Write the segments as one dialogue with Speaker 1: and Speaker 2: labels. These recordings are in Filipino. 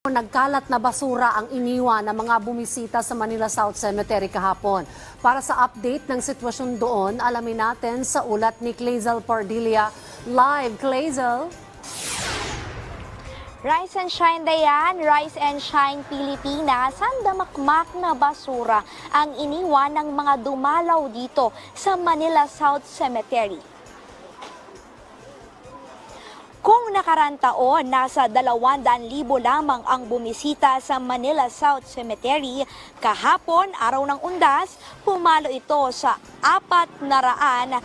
Speaker 1: nagkalat na basura ang iniwan ng mga bumisita sa Manila South Cemetery kahapon. Para sa update ng sitwasyon doon, alamin natin sa ulat ni Clazel Pardilla. Live, Clazel.
Speaker 2: Rise and Shine Dayan, Rise and Shine Pilipinas, sandamakmak na basura ang iniwan ng mga dumalaw dito sa Manila South Cemetery. Kung nakarang taon, nasa 200,000 lamang ang bumisita sa Manila South Cemetery, kahapon, araw ng Undas, pumalo ito sa 450,000.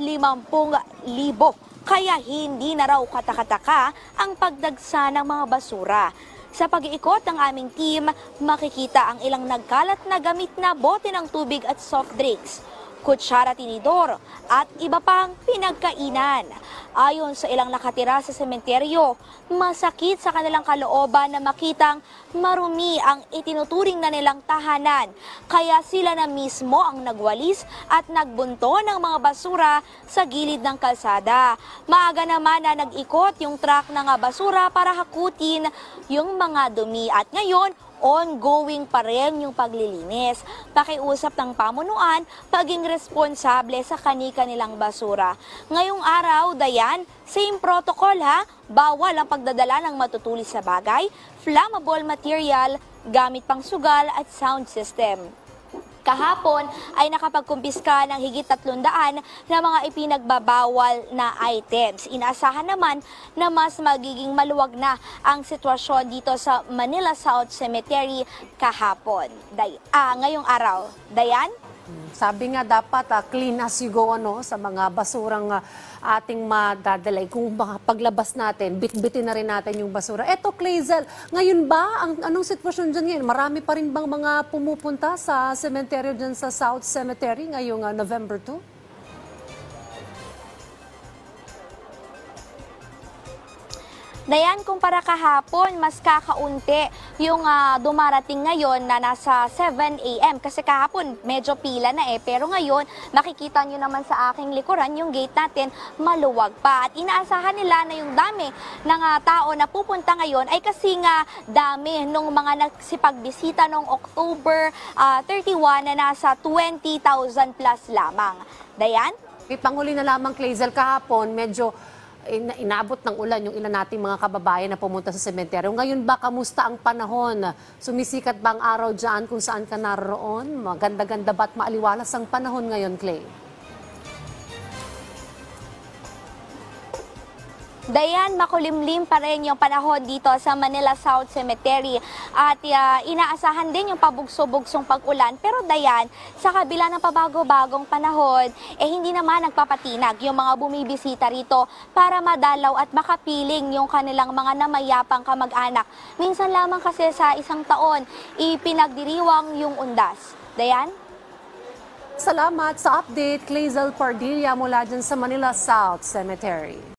Speaker 2: Kaya hindi na raw katakataka ang pagdagsa ng mga basura. Sa pag-iikot ng aming team, makikita ang ilang nagkalat na gamit na bote ng tubig at soft drinks, kutsara, tinidor at iba pang pinagkainan. Ayon sa ilang nakatira sa sementeryo, masakit sa kanilang kalooban na makitang marumi ang itinuturing na nilang tahanan. Kaya sila na mismo ang nagwalis at nagbunto ng mga basura sa gilid ng kalsada. Maaga naman na nag-ikot yung truck ng basura para hakutin yung mga dumi at ngayon, ongoing pa rin yung paglilinis. Pakiusap ng pamunuan, paging responsable sa kani-kanilang basura. Ngayong araw, Dayan, same protocol ha, bawal ang pagdadala ng matutulis sa bagay, flammable material, gamit pang sugal at sound system. Kahapon ay nakapagkumpiska ng higit 300 na mga ipinagbabawal na items. Inaasahan naman na mas magiging maluwag na ang sitwasyon dito sa Manila South Cemetery kahapon. Ngayong araw. Dayan?
Speaker 1: Sabi nga dapat clean as you go sa mga basurang ating madadalay. Kung paglabas natin, bitbitin na rin natin yung basura. Eto, Clazel, ngayon ba, anong sitwasyon dyan ngayon? Marami pa rin bang mga pumupunta sa cemetery dyan sa South Cemetery ngayong November 2?
Speaker 2: Dayan, kumpara kahapon, mas kakaunti yung dumarating ngayon na nasa 7 a.m. Kasi kahapon medyo pila na pero ngayon makikita nyo naman sa aking likuran yung gate natin maluwag pa. At inaasahan nila na yung dami ng tao na pupunta ngayon ay kasi nga dami nung mga nagsipagbisita noong October 31 na nasa 20,000 plus lamang. Dayan?
Speaker 1: Panghuli na lamang, Clazel, kahapon medyo inaabot ng ulan yung ilan nating mga kababayan na pumunta sa sementeryo. Ngayon ba, kamusta ang panahon? Sumisikat ba ang araw dyan kung saan ka naroon? Maganda-ganda ba at maaliwalas ang panahon ngayon, Clay?
Speaker 2: Dayan, makulimlim pa rin yung panahon dito sa Manila South Cemetery at inaasahan din yung pabugso-bugsong pag-ulan. Pero Dayan, sa kabila ng pabago-bagong panahon, hindi naman nagpapatinag yung mga bumibisita rito para madalaw at makapiling yung kanilang mga namayapang kamag-anak. Minsan lamang kasi sa isang taon, ipinagdiriwang yung Undas. Dayan?
Speaker 1: Salamat sa update, Clazel Pardilla mula dyan sa Manila South Cemetery.